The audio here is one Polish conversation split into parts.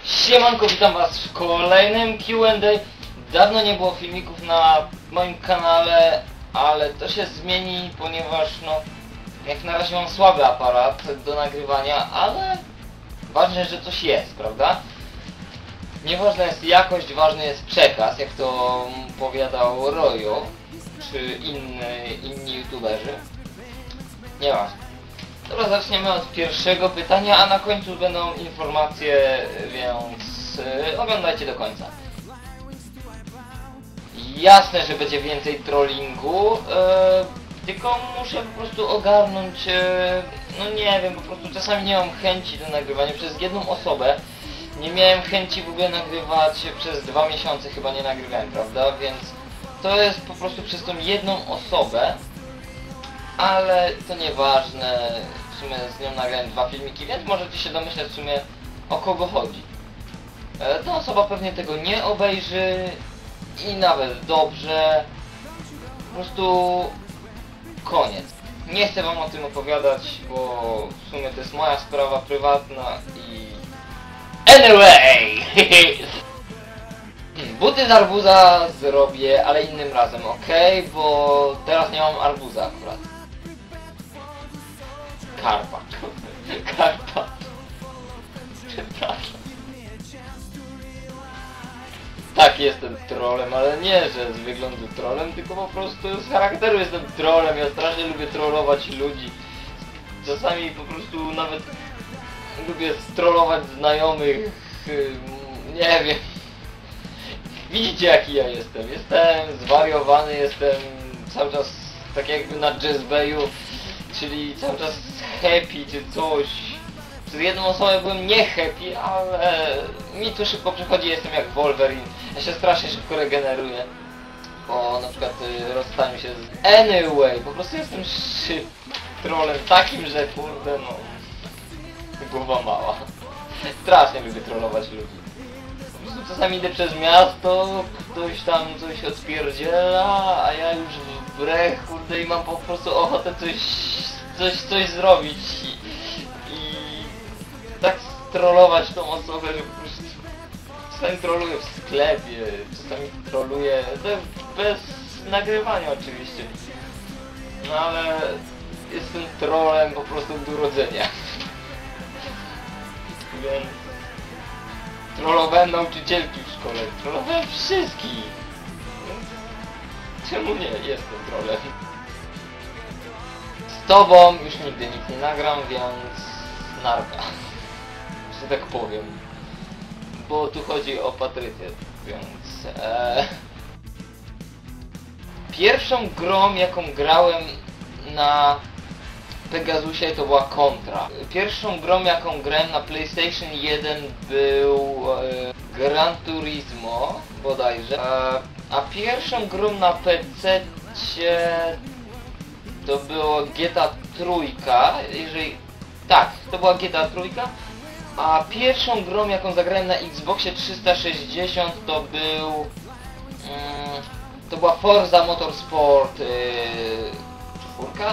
Siemanko, witam was w kolejnym Q&A. Dawno nie było filmików na moim kanale, ale to się zmieni, ponieważ no, jak na razie mam słaby aparat do nagrywania, ale ważne, że coś jest, prawda? Nieważna jest jakość, ważny jest przekaz, jak to powiadał Royo, czy inni youtuberzy. Nieważne. Dobra, zaczniemy od pierwszego pytania, a na końcu będą informacje, więc oglądajcie do końca. Jasne, że będzie więcej trollingu, tylko muszę po prostu ogarnąć, no nie wiem, po prostu czasami nie mam chęci do nagrywania. Przez jedną osobę nie miałem chęci w ogóle nagrywać, przez 2 miesiące chyba nie nagrywałem, prawda? Więc to jest po prostu przez tą jedną osobę. Ale to nieważne, w sumie z nią nagrałem 2 filmiki, więc możecie się domyśleć w sumie o kogo chodzi. Ta osoba pewnie tego nie obejrzy i nawet dobrze. Po prostu koniec. Nie chcę wam o tym opowiadać, bo w sumie to jest moja sprawa prywatna i... Anyway! Buty z arbuza zrobię, ale innym razem, ok? Bo teraz nie mam arbuza akurat. Karpa. Karpa. Przepraszam. Tak, jestem trolem, ale nie, że z wyglądu trolem, tylko po prostu z charakteru jestem trolem. Ja strasznie lubię trollować ludzi. Czasami po prostu nawet lubię strollować znajomych. Nie wiem. Widzicie jaki ja jestem. Jestem zwariowany, jestem cały czas tak jakby na jazzbayu, czyli cały czas happy czy coś. Przez jedną osobę byłem nie happy, ale mi to szybko przychodzi, jestem jak Wolverine. Ja się strasznie szybko regeneruję. Po na przykład rozstaniu się z... Anyway, po prostu jestem trolem takim, że kurde no... Głowa mała. Strasznie lubię trollować ludzi. Czasami idę przez miasto, ktoś tam coś odpierdziela, a ja już w brech, kurde, i mam po prostu ochotę coś zrobić i tak strollować tą osobę, że po prostu czasami troluję w sklepie, czasami troluję, bez nagrywania oczywiście, no ale jestem trolem po prostu od urodzenia, więc... Trollowałem nauczycielki w szkole, trollowałem wszystkich. Czemu nie? Jestem trolem. Z tobą już nigdy nic nie nagram, więc... narka. Że tak powiem. Bo tu chodzi o Patrycję, więc... Pierwszą grą, jaką grałem na Pegasusie, to była Contra. Pierwszą grą, jaką grałem na PlayStation 1 był Gran Turismo bodajże, a pierwszą grą na PC to było GTA Trójka, jeżeli... tak, to była GTA Trójka, a pierwszą grą, jaką zagrałem na Xboxie 360 to był... to była Forza Motorsport 4?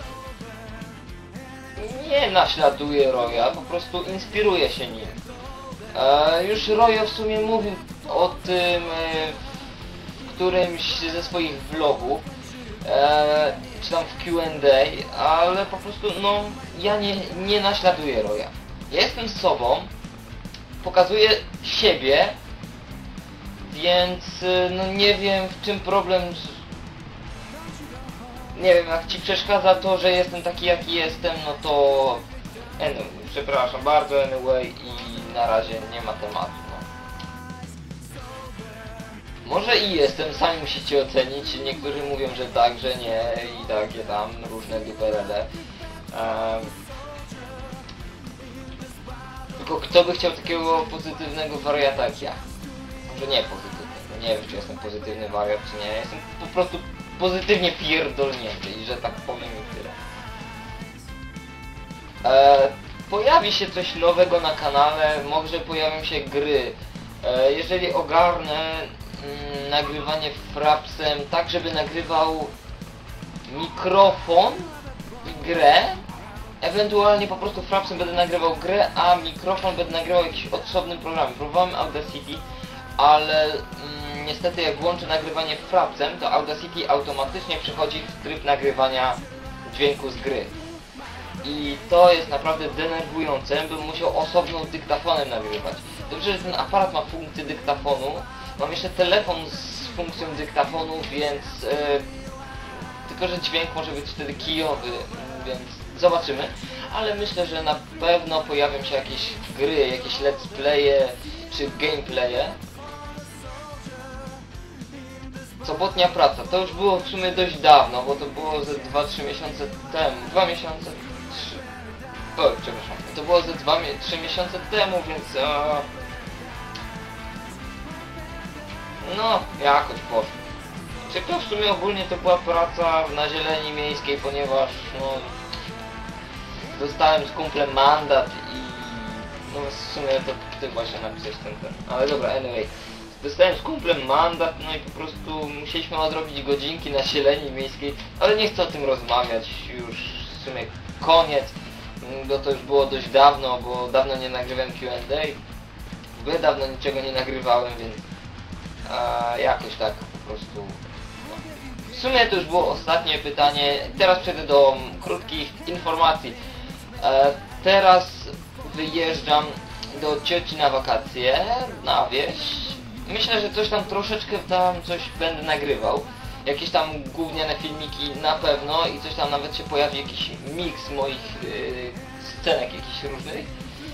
Nie naśladuję Roya, po prostu inspiruję się nim. Już Royo w sumie mówił o tym w którymś ze swoich vlogów, czy tam w Q&A, ale po prostu no ja nie naśladuję Roya. Ja jestem sobą, pokazuję siebie, więc no nie wiem w czym problem. Nie wiem, jak ci przeszkadza to, że jestem taki jaki jestem, no to... Anyway, przepraszam bardzo, anyway, i na razie nie ma tematu, no. Może i jestem, sami musicie ocenić, niektórzy mówią, że tak, że nie i takie tam różne duperele. Tylko kto by chciał takiego pozytywnego wariata jak ja? Może nie pozytywnego, nie wiem czy jestem pozytywny wariat czy nie, jestem po prostu pozytywnie pierdolnięty i że tak powiem i tyle. Pojawi się coś nowego na kanale, może pojawią się gry. Jeżeli ogarnę nagrywanie frapsem tak, żeby nagrywał mikrofon i grę, Ewentualnie po prostu frapsem będę nagrywał grę, a mikrofon będę nagrywał jakiś osobnym programem. Próbowałem Audacity, ale niestety jak włączę nagrywanie frapsem, to Audacity automatycznie przechodzi w tryb nagrywania dźwięku z gry. I to jest naprawdę denerwujące, bym musiał osobno dyktafonem nagrywać. Dobrze, że ten aparat ma funkcję dyktafonu. Mam jeszcze telefon z funkcją dyktafonu, więc... tylko, że dźwięk może być wtedy kijowy, więc zobaczymy. Ale myślę, że na pewno pojawią się jakieś gry, jakieś let's playe czy gameplaye. Sobotnia praca. To już było w sumie dość dawno, bo to było ze 2-3 miesiące temu. 2 miesiące... 3... O, przepraszam. To było ze 2-3 miesiące temu, więc... no, jakoś poszło. Tylko w sumie ogólnie to była praca na zieleni miejskiej, ponieważ no... dostałem z kumplem mandat i... no w sumie to ty właśnie napisać ten. Ale dobra, anyway. Dostałem z kumplem mandat, no i po prostu musieliśmy odrobić godzinki na zieleni miejskiej, ale nie chcę o tym rozmawiać, już w sumie koniec, bo to już było dość dawno, bo dawno nie nagrywałem Q&A, w ogóle dawno niczego nie nagrywałem, więc jakoś tak po prostu... no. W sumie to już było ostatnie pytanie, teraz przejdę do krótkich informacji. Teraz wyjeżdżam do cioci na wakacje, na wieś. Myślę, że coś tam troszeczkę coś będę nagrywał. Jakieś tam gówniane filmiki na pewno i coś tam nawet się pojawi, jakiś miks moich scenek jakichś różnych.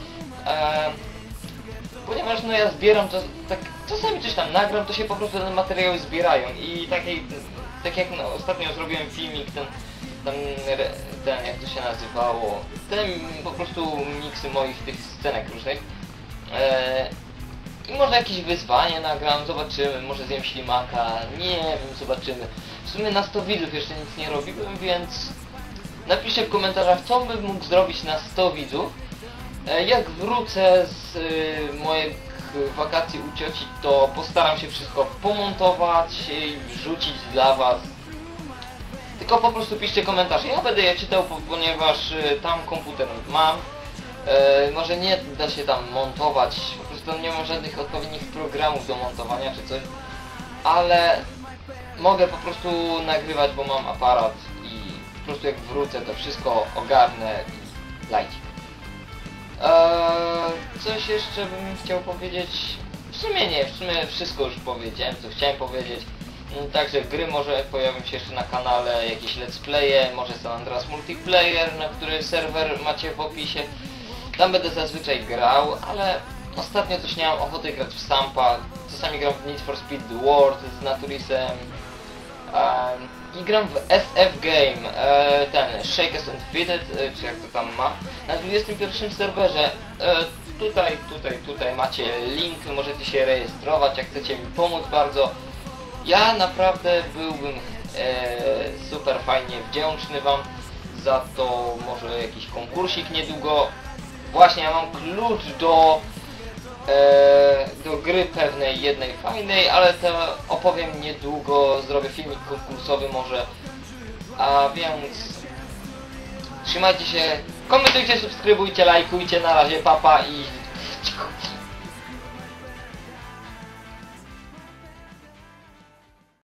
Ponieważ no ja zbieram to, tak czasami coś tam nagram, to się po prostu te materiały zbierają i tak jak no, ostatnio zrobiłem filmik, ten jak to się nazywało, ten po prostu miksy moich tych scenek różnych. I może jakieś wyzwanie nagram, zobaczymy, może zjem ślimaka, nie wiem, zobaczymy. W sumie na 100 widzów jeszcze nic nie robiłem, więc napiszcie w komentarzach, co bym mógł zrobić na 100 widzów. Jak wrócę z moich wakacji u cioci, to postaram się wszystko pomontować i wrzucić dla was. Tylko po prostu piszcie komentarze, ja będę je czytał, ponieważ tam komputer mam. Może nie da się tam montować, po prostu nie ma żadnych odpowiednich programów do montowania czy coś, ale mogę po prostu nagrywać, bo mam aparat i po prostu jak wrócę to wszystko ogarnę i lajcik. Coś jeszcze bym chciał powiedzieć, w sumie nie, w sumie wszystko już powiedziałem, co chciałem powiedzieć. Także gry może pojawią się jeszcze na kanale, jakieś let's playe, może San Andreas Multiplayer, na który serwer macie w opisie. Tam będę zazwyczaj grał, ale ostatnio coś nie mam ochoty grać w Sampa. Czasami gram w Need for Speed World z Naturisem. I gram w SF Game, ten Shake Us and Fitted, czy jak to tam ma, na 21 serwerze. Tutaj macie link, możecie się rejestrować, jak chcecie mi pomóc bardzo. Ja naprawdę byłbym super fajnie wdzięczny wam za to, może jakiś konkursik niedługo. Właśnie ja mam klucz do gry pewnej, jednej fajnej, ale to opowiem niedługo, zrobię filmik konkursowy może. A więc trzymajcie się, komentujcie, subskrybujcie, lajkujcie, na razie, papa i...